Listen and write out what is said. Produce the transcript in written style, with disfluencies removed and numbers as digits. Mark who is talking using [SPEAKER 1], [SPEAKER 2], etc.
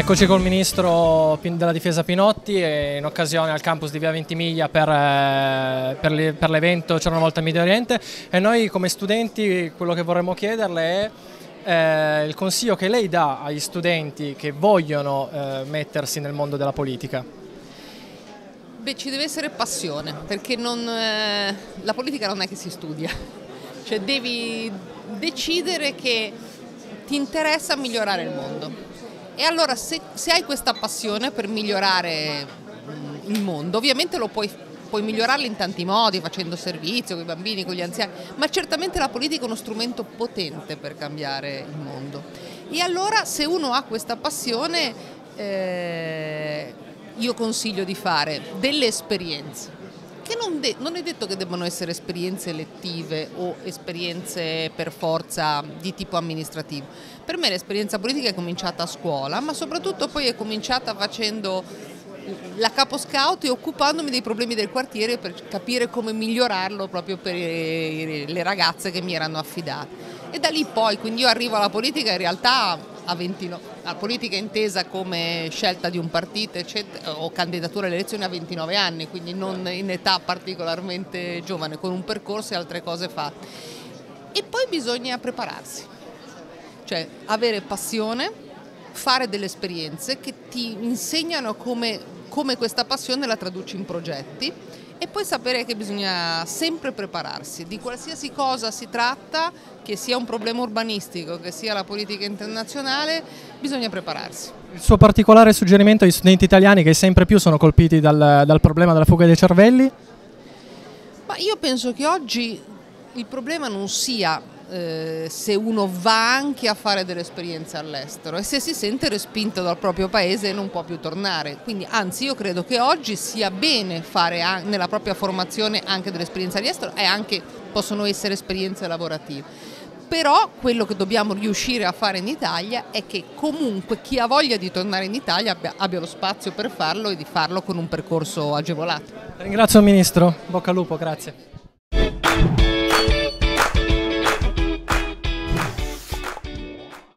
[SPEAKER 1] Eccoci col Ministro della Difesa Pinotti in occasione al campus di Via Ventimiglia per l'evento C'era una volta in Medio Oriente, e noi come studenti quello che vorremmo chiederle è il consiglio che lei dà agli studenti che vogliono mettersi nel mondo della politica.
[SPEAKER 2] Beh, ci deve essere passione, perché la politica non è che si studia, cioè devi decidere che ti interessa migliorare il mondo. E allora se hai questa passione per migliorare il mondo, ovviamente puoi migliorarlo in tanti modi, facendo servizio con i bambini, con gli anziani, ma certamente la politica è uno strumento potente per cambiare il mondo. E allora se uno ha questa passione, io consiglio di fare delle esperienze, che non è detto che debbano essere esperienze elettive o esperienze per forza di tipo amministrativo. Per me l'esperienza politica è cominciata a scuola, ma soprattutto poi è cominciata facendo la capo scout e occupandomi dei problemi del quartiere per capire come migliorarlo proprio per le ragazze che mi erano affidate. E da lì poi, quindi io arrivo alla politica in realtà la politica intesa come scelta di un partito eccetera, o candidatura alle elezioni a 29 anni, quindi non in età particolarmente giovane, con un percorso e altre cose fatte. E poi bisogna prepararsi, cioè avere passione, fare delle esperienze che ti insegnano come questa passione la traduci in progetti, e poi sapere che bisogna sempre prepararsi, di qualsiasi cosa si tratta, che sia un problema urbanistico, che sia la politica internazionale, bisogna prepararsi.
[SPEAKER 1] Il suo particolare suggerimento agli studenti italiani che sempre più sono colpiti dal problema della fuga dei cervelli?
[SPEAKER 2] Ma io penso che oggi il problema non sia se uno va anche a fare delle esperienze all'estero e se si sente respinto dal proprio paese e non può più tornare. Quindi anzi io credo che oggi sia bene fare nella propria formazione anche delle esperienze all'estero, e anche possono essere esperienze lavorative. Però quello che dobbiamo riuscire a fare in Italia è che comunque chi ha voglia di tornare in Italia abbia lo spazio per farlo, e di farlo con un percorso agevolato.
[SPEAKER 1] Ringrazio il Ministro, bocca al lupo, grazie.